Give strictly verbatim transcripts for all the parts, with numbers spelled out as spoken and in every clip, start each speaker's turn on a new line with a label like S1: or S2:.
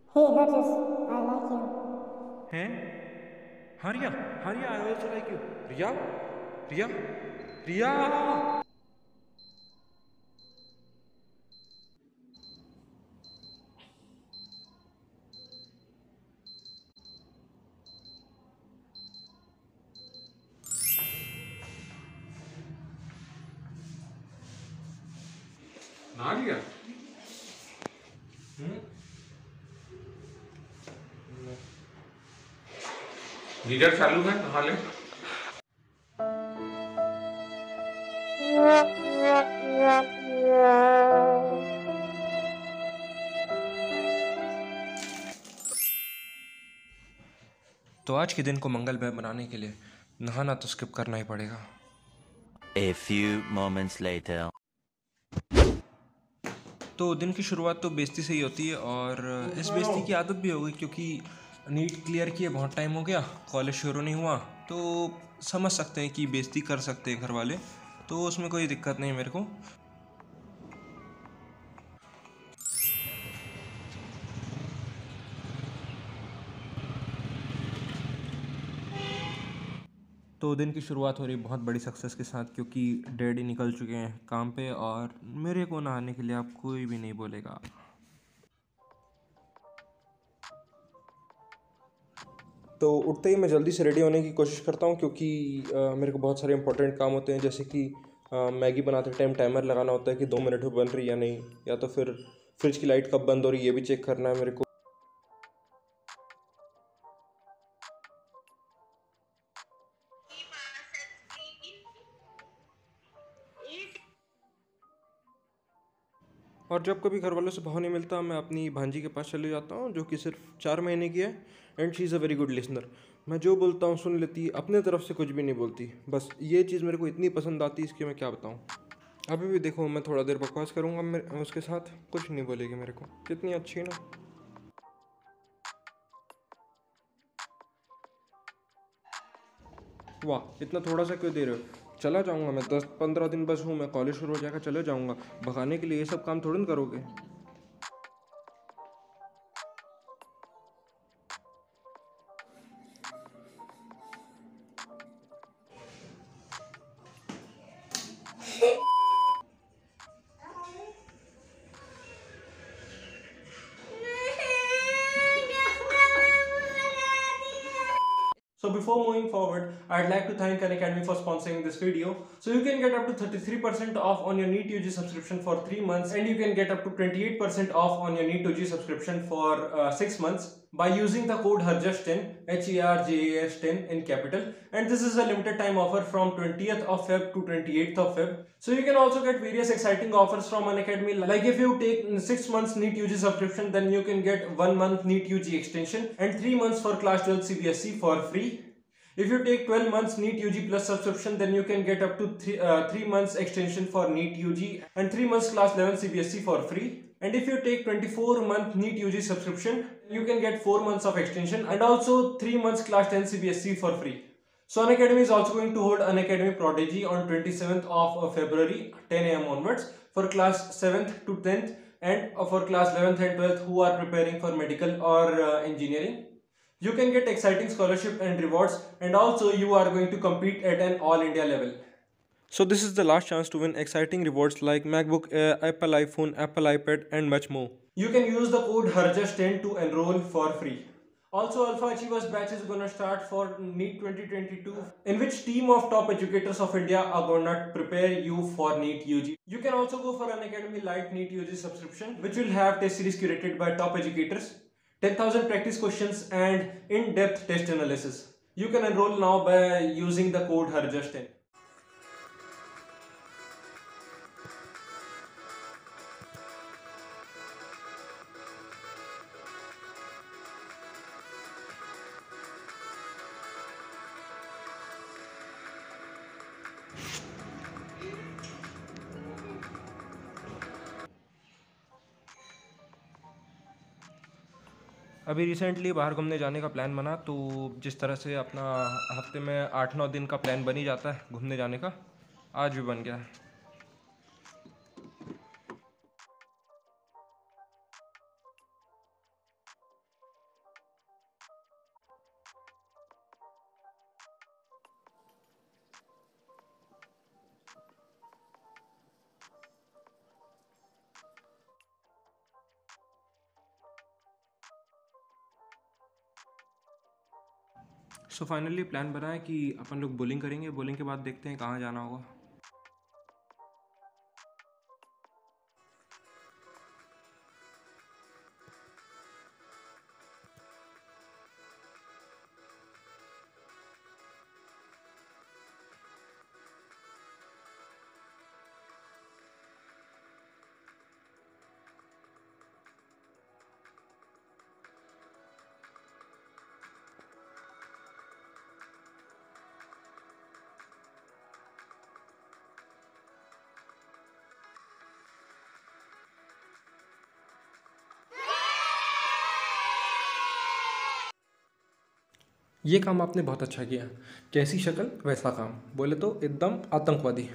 S1: Hey Burgess, I like you.
S2: हैं? हाँ रिया, हाँ Riya, I also like you. Riya, Riya, Riya. ना लिया। हम्म। गीजर चालू है, नहा ले। तो आज के दिन को मंगलमय बनाने के लिए नहाना तो स्किप करना ही पड़ेगा।
S3: A few moments later.
S2: तो दिन की शुरुआत तो बेइज्जती से ही होती है और इस बेइज्जती की आदत भी हो गई क्योंकि नीट क्लियर किए बहुत टाइम हो गया, कॉलेज शुरू नहीं हुआ। तो समझ सकते हैं कि बेइज्जती कर सकते हैं घर वाले, तो उसमें कोई दिक्कत नहीं मेरे को। तो दिन की शुरुआत हो रही बहुत बड़ी सक्सेस के साथ क्योंकि डैडी निकल चुके हैं काम पे और मेरे को नहाने के लिए अब कोई भी नहीं बोलेगा। तो उठते ही मैं जल्दी से रेडी होने की कोशिश करता हूँ क्योंकि अ, मेरे को बहुत सारे इंपॉर्टेंट काम होते हैं, जैसे कि अ, मैगी बनाते टाइम टाइमर लगाना होता है कि दो मिनट में बन रही है या नहीं, या तो फिर फ्रिज की लाइट कब बंद हो रही है ये भी चेक करना है मेरे को। और जब कभी घर वालों से भाव नहीं मिलता मैं अपनी भांजी के पास चले जाता हूँ जो कि सिर्फ चार महीने की है, and she is a very good listener. मैं जो बोलता हूँ सुन लेती, अपने तरफ से कुछ भी नहीं बोलती। बस ये चीज़ मेरे को इतनी पसंद आती है, इसकी मैं क्या बताऊँ। अभी भी देखो मैं थोड़ा देर बकवास करूँगा मैं उसके साथ, कुछ नहीं बोलेगी मेरे को, कितनी अच्छी है ना। वाह, इतना थोड़ा सा क्यों दे रहे हो, चला जाऊँगा मैं, दस पंद्रह दिन बस हूँ, मैं कॉलेज शुरू हो जाएगा चले जाऊँगा। भगाने के लिए ये सब काम थोड़ी ना करोगे। So before moving forward, I'd like to thank Unacademy for sponsoring this video. So you can get up to thirty-three percent off on your NEET U G subscription for three months, and you can get up to twenty-eight percent off on your NEET U G subscription for uh, six months by using the code HERJAS ten, H E R J A S ten in capital. And this is a limited time offer from twentieth of Feb to twenty-eighth of Feb. So you can also get various exciting offers from Unacademy. Like if you take six months NEET U G subscription, then you can get one month NEET U G extension and three months for class twelve C B S E for free. If you take twelve months NEET U G plus subscription, then you can get up to three, uh, three months extension for NEET U G and three months class eleven C B S E for free. And if you take twenty-four month NEET U G subscription, you can get four months of extension and also three months class ten C B S E for free. So Unacademy is also going to hold Unacademy Prodigy on twenty-seventh of February ten A M onwards for class seventh to tenth and for class eleventh and twelfth who are preparing for medical or uh, engineering. You can get exciting scholarship and rewards, and also you are going to compete at an all India level. So this is the last chance to win exciting rewards like MacBook Air, Apple iPhone, Apple iPad and much more. You can use the code HERJAS ten to enroll for free. Also, Alpha Achievers batch is gonna start for NEET twenty twenty-two, in which team of top educators of India are gonna prepare you for NEET U G. You can also go for an Academy Light NEET U G subscription, which will have test series curated by top educators, ten thousand practice questions and in-depth test analysis. You can enroll now by using the code HERJAS ten. अभी recently बाहर घूमने जाने का plan बना, तो जिस तरह से अपना हफ्ते में आठ नौ दिन का प्लान बन ही जाता है घूमने जाने का, आज भी बन गया है। सो फाइनली प्लान बना है कि अपन लोग बॉलिंग करेंगे, बॉलिंग के बाद देखते हैं कहाँ जाना होगा। ये काम आपने बहुत अच्छा किया। कैसी शक्ल वैसा काम, बोले तो एकदम आतंकवादी।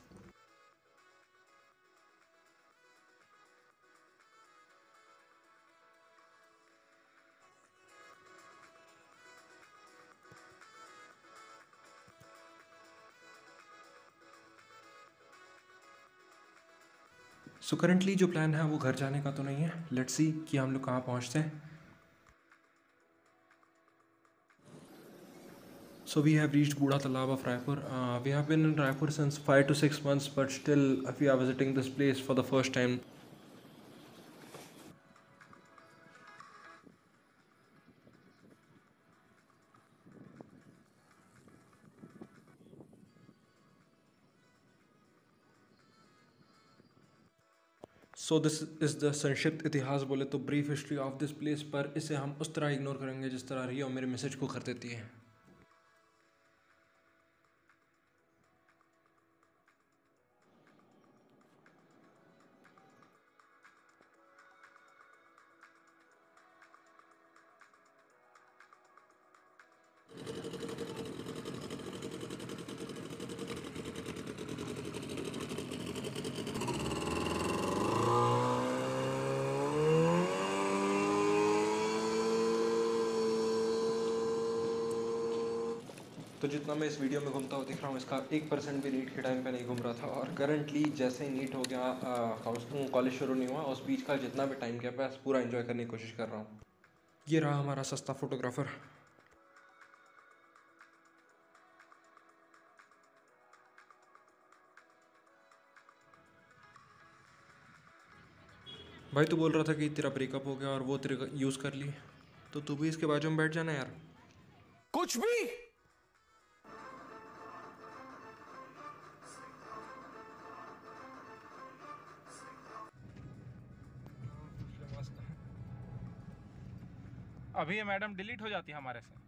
S2: सो करंटली जो प्लान है वो घर जाने का तो नहीं है। लेट्स सी कि हम लोग कहाँ पहुँचते हैं। So we have reached Buda Talab of Raipur. Uh, we have been in Raipur since five to six months, but still we are visiting this place for the first time. So this is the संक्षिप्त इतिहास बोले तो brief history of this place, पर इसे हम उस तरह ignore करेंगे जिस तरह रिया मेरे मैसेज को कर देती है। तो जितना मैं इस वीडियो में घूमता हुआ दिख रहा हूँ, इसका एक परसेंट भी नीट के टाइम पे नहीं घूम रहा था। और करंटली जैसे ही नीट हो गया, कॉलेज शुरू नहीं हुआ, उस बीच का जितना भी टाइम गया बस पूरा एंजॉय करने की कोशिश कर रहा हूँ। ये रहा हमारा सस्ता फोटोग्राफर। भाई तू बोल रहा था कि तेरा ब्रेकअप हो गया और वो तेरे यूज़ कर ली, तो तू भी इसके बाजू में बैठ जाना यार।
S4: कुछ भी अभी ये मैडम डिलीट हो जाती है हमारे से।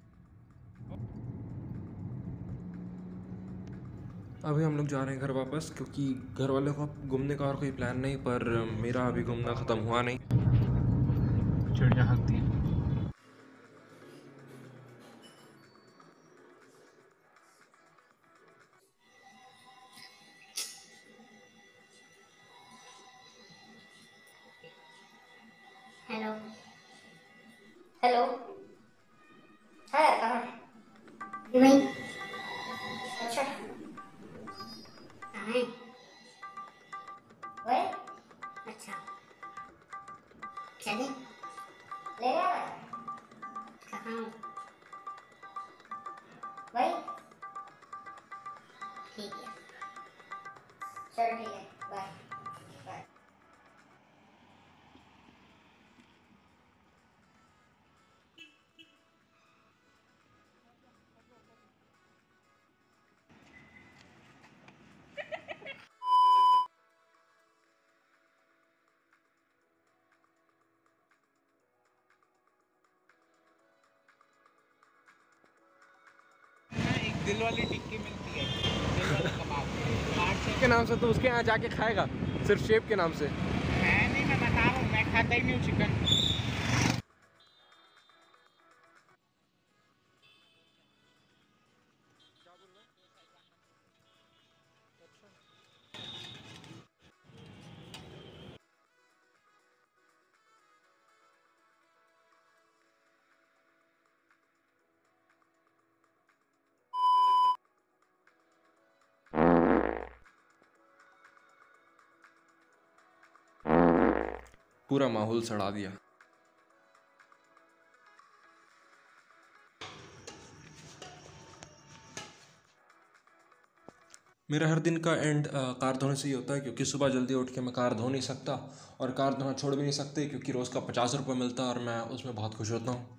S2: अभी हम लोग जा रहे हैं घर वापस, क्योंकि घर वालों को घूमने का और कोई प्लान नहीं, पर मेरा अभी घूमना ख़त्म हुआ नहीं।
S4: चिड़िया हकती है।
S1: Hello hello. है कहाँ है? वहीं। अच्छा कहाँ है? वही। अच्छा चलिए ले रहा है। कहाँ हूँ? वही। ठीक है चलो ठीक है बाय बाय।
S4: एक दिल वाली टिक्की मिलती है, दिल वाला कबाब आठ सौ
S2: के नाम से तो उसके यहाँ जाके खाएगा, सिर्फ शेप के नाम से।
S4: है। नहीं मैं बता रहा हूँ, मैं खाता ही नहीं हूँ चिकन।
S2: पूरा माहौल सड़ा दिया। मेरा हर दिन का एंड कार धोने से ही होता है, क्योंकि सुबह जल्दी उठ के मैं कार धो नहीं सकता और कार धोना छोड़ भी नहीं सकते, क्योंकि रोज़ का पचास रुपये मिलता है और मैं उसमें बहुत खुश होता हूँ।